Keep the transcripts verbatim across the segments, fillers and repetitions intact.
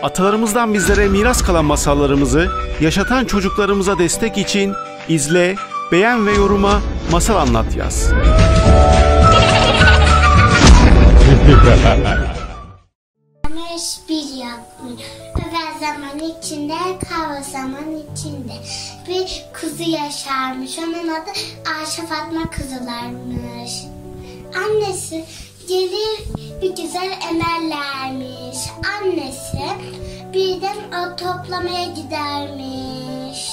Atalarımızdan bizlere miras kalan masallarımızı yaşatan çocuklarımıza destek için izle, beğen ve yoruma masal anlat yaz. Güneş bir yakmış, övel zaman içinde, kara zaman içinde. Bir kuzu yaşarmış, onun adı Ayşe Fatma Kuzularmış. Annesi gelir bir güzel emellermiş. Annesi birden o toplamaya gidermiş.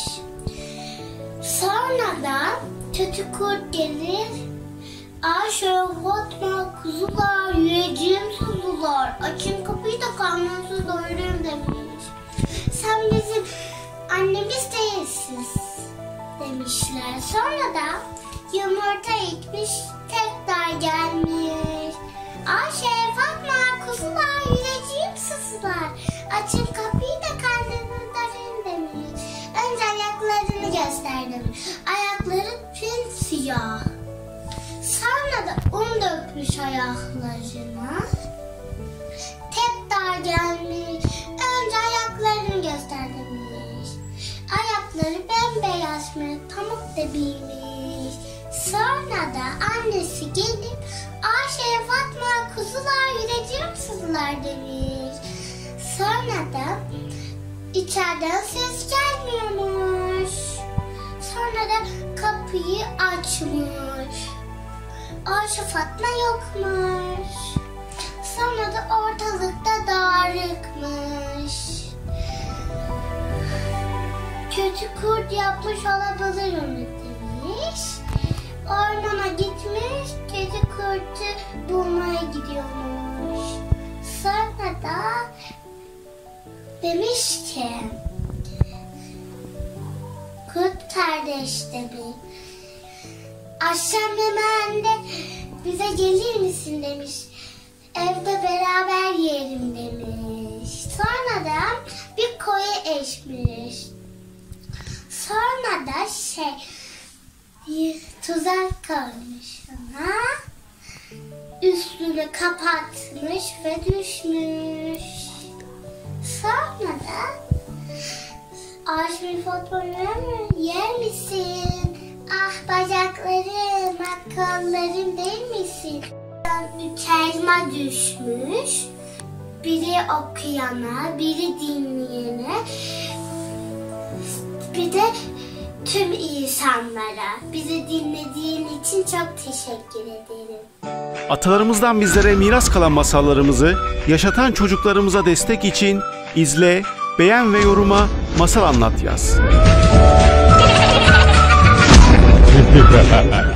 Sonra da kötü kurt gelir. Ayşe Fatma kuzular, yiyeceğim suzular, açın kapıyı da karnınızı doyurayım demiş. Sen bizim annemiz değilsin demişler. Sonra da yumurta ekmiş, tekrar gelmiş. Ayşe Fatma kuzular, yiyeceğim suzular, açın kapıyı da karnınızı doyurayım demiş. Önce ayaklarını gösterdim. Ayakları tüm siyah. Sonra da un dökmüş ayaklarına. Tekrar gelmiş. Önce ayaklarını göstermiş. Ayakları bembeyaz mı, pamuk gibiymiş. Sonra da annesi gelip Ayşe Fatma kuzular, yiyeceğim suzular demiş. Sonra da içeriden ses gelmiyormuş. Sonra da kapıyı açmış. Ayşe Fatma yokmuş. Sonra da ortalıkta dağınıkmış. Kötü kurt yapmış olabilir onu demiş. Ormana gitmiş, kötü kurtu bulmaya gidiyormuş. Sonra da demiş ki kurt kardeş demiş. Akşam yemeğinde bize gelir misin demiş. Evde beraber yiyelim demiş. Sonra da bir koyu eşmiş. Sonra da şey tuzak koymuş ona. Üstünü kapatmış ve düşmüş. Sonra da Ayşe Fatma yer misin? Ah bacaklarım, ah kollarım değil misin? Üç elma düşmüş. Biri okuyana, biri dinleyene, bir de tüm insanlara. Bizi dinlediğin için çok teşekkür ederim. Atalarımızdan bizlere miras kalan masallarımızı yaşatan çocuklarımıza destek için izle, beğen ve yoruma masal anlat yaz.